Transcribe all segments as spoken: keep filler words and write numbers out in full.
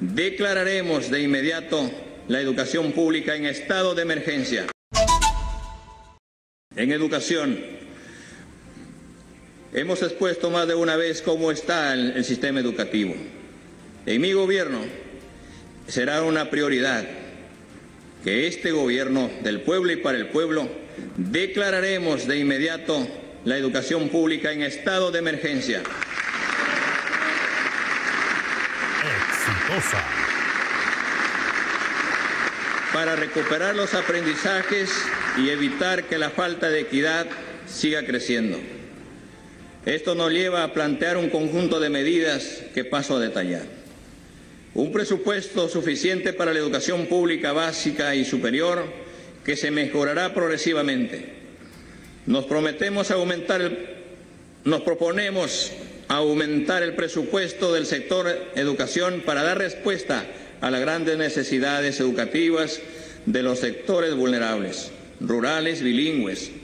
Declararemos de inmediato la educación pública en estado de emergencia. En educación, hemos expuesto más de una vez cómo está el, el sistema educativo. En mi gobierno será una prioridad que este gobierno del pueblo y para el pueblo declararemos de inmediato la educación pública en estado de emergencia. Exitosa. Para recuperar los aprendizajes y evitar que la falta de equidad siga creciendo. Esto nos lleva a plantear un conjunto de medidas que paso a detallar. Un presupuesto suficiente para la educación pública básica y superior que se mejorará progresivamente. Nos prometemos aumentar el, nos proponemos aumentar el presupuesto del sector educación para dar respuesta a las grandes necesidades educativas de los sectores vulnerables, rurales, bilingües,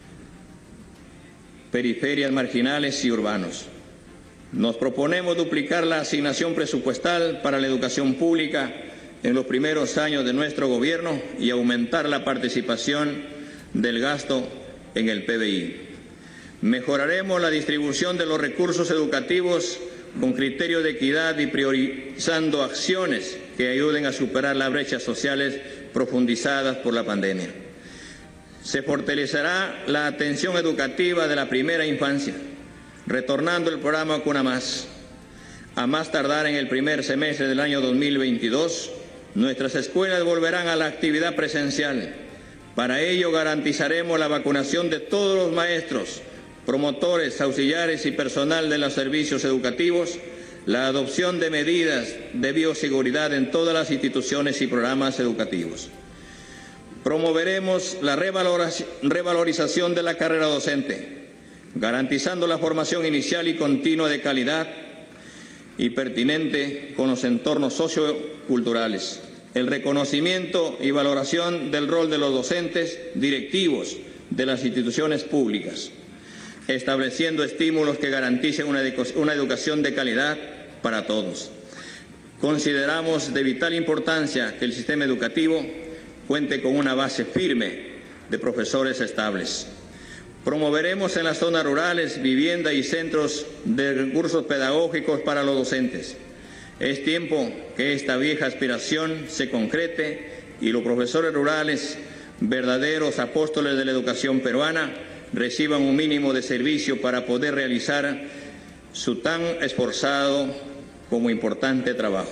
periferias marginales y urbanos. Nos proponemos duplicar la asignación presupuestal para la educación pública en los primeros años de nuestro gobierno y aumentar la participación del gasto en el P B I. Mejoraremos la distribución de los recursos educativos con criterio de equidad y priorizando acciones que ayuden a superar las brechas sociales profundizadas por la pandemia. Se fortalecerá la atención educativa de la primera infancia, retornando el programa Cuna Más. A más tardar en el primer semestre del año dos mil veintidós, nuestras escuelas volverán a la actividad presencial. Para ello garantizaremos la vacunación de todos los maestros, promotores, auxiliares y personal de los servicios educativos, la adopción de medidas de bioseguridad en todas las instituciones y programas educativos. Promoveremos la revalorización de la carrera docente, garantizando la formación inicial y continua de calidad y pertinente con los entornos socioculturales, el reconocimiento y valoración del rol de los docentes directivos de las instituciones públicas, estableciendo estímulos que garanticen una, una educación de calidad para todos. Consideramos de vital importancia que el sistema educativo cuente con una base firme de profesores estables. Promoveremos en las zonas rurales vivienda y centros de recursos pedagógicos para los docentes. Es tiempo que esta vieja aspiración se concrete y los profesores rurales, verdaderos apóstoles de la educación peruana, reciban un mínimo de servicio para poder realizar su tan esforzado como importante trabajo.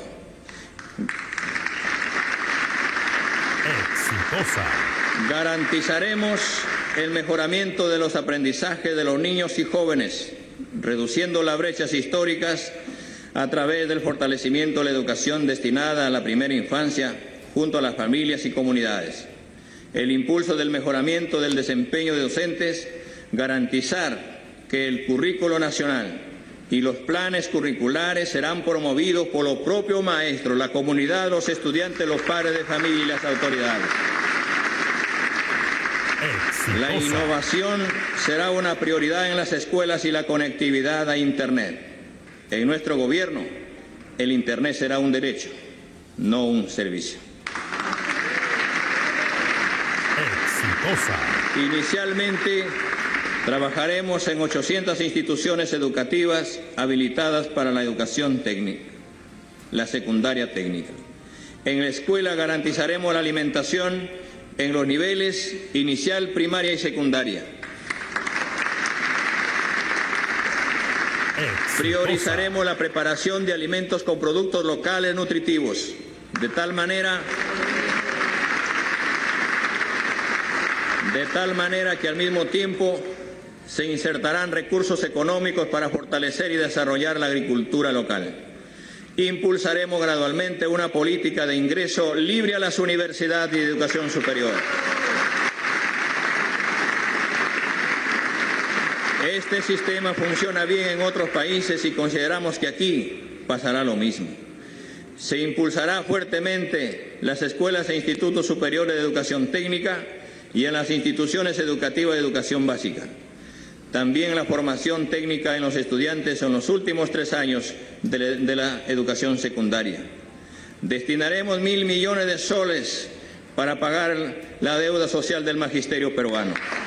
Exitosa. Garantizaremos el mejoramiento de los aprendizajes de los niños y jóvenes, reduciendo las brechas históricas a través del fortalecimiento de la educación destinada a la primera infancia junto a las familias y comunidades. El impulso del mejoramiento del desempeño de docentes, garantizar que el currículo nacional y los planes curriculares serán promovidos por los propios maestros, la comunidad, los estudiantes, los padres de familia y las autoridades. Exitosa. La innovación será una prioridad en las escuelas y la conectividad a Internet. En nuestro gobierno, el Internet será un derecho, no un servicio. Exitosa. Inicialmente, trabajaremos en ochocientas instituciones educativas habilitadas para la educación técnica, la secundaria técnica. En la escuela garantizaremos la alimentación en los niveles inicial, primaria y secundaria. Exitosa. Priorizaremos la preparación de alimentos con productos locales nutritivos, de tal manera, de tal manera que al mismo tiempo se insertarán recursos económicos para fortalecer y desarrollar la agricultura local. Impulsaremos gradualmente una política de ingreso libre a las universidades y de educación superior. Este sistema funciona bien en otros países y consideramos que aquí pasará lo mismo. Se impulsará fuertemente las escuelas e institutos superiores de educación técnica y en las instituciones educativas de educación básica. También la formación técnica en los estudiantes en los últimos tres años de la, de la educación secundaria. Destinaremos mil millones de soles para pagar la deuda social del magisterio peruano.